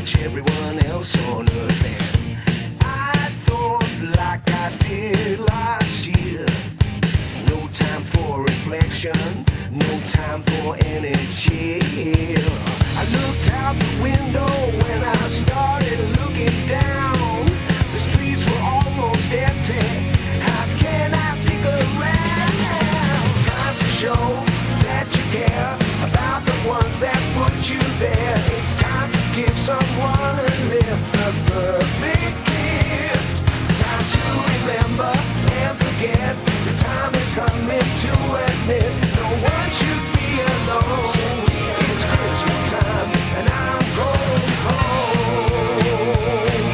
much everyone else on earth. And I thought like I did last year. No time for reflection, no time for any chill. I looked out the window when I started looking down. The streets were almost empty. How can I stick around? Time to show that you care about the ones that put you there. It's time to give someone a lift, a perfect gift. Time to remember and forget. The time is coming to admit no one should be alone. It's Christmas time and I'm going home.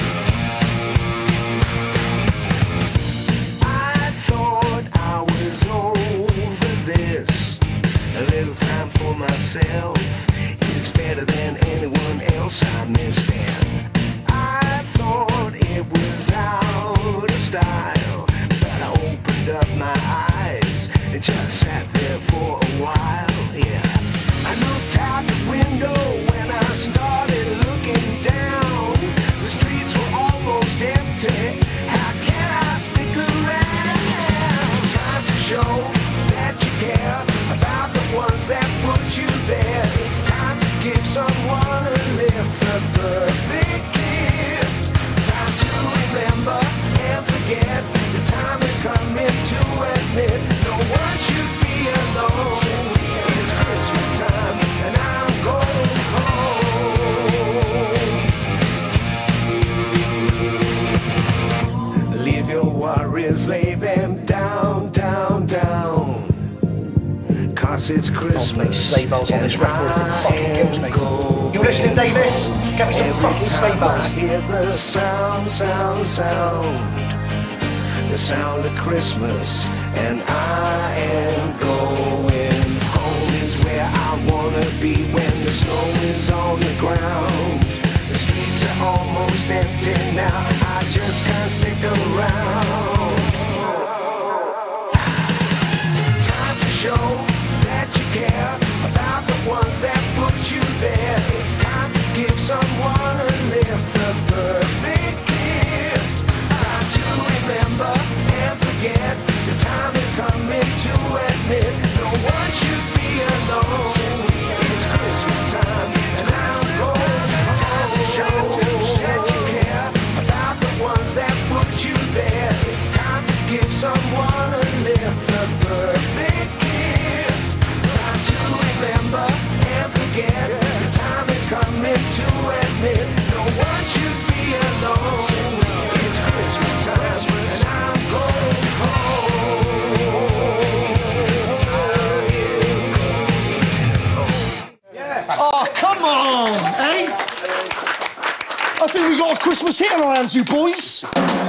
I thought I was over this. A little time for myself is better than anyone else I missed. And I thought it was out of style, but I opened up my eyes and just sat there for a while. Yeah, I looked out the window when I started looking down. The streets were almost empty. How can I stick around? Time to show that you care about the ones that put you there. It's time to give someone a lift, a perfect gift. Time to remember and forget. The time is coming to admit no one should be alone. It's Christmas time and I'm going home. Leave your worries, lay them down, down, down. 'Cause it's Christmas. Sleigh bells on this record if it fucking kills me. You listening, Davis? Get me some fucking sleigh bells. I hear the sound, sound, sound. The sound of Christmas, and I am going home. Is where I wanna be when the snow is on the ground. The streets are almost empty now. I just can't stick around. Time to show that you care about the ones that put you there. It's time to give someone a lift, a perfect gift. Time to remember and forget. The time is coming to admit no one should be alone. It's Christmas time and I'm going home. Show that you care about the ones that put you there. It's time to give someone a lift, a perfect gift. Time to remember and forget. The time is coming to admit no one should be alone. It's Christmas time and I'm going home. Oh, come on, eh? I think we got a Christmas hit on our hands, you boys.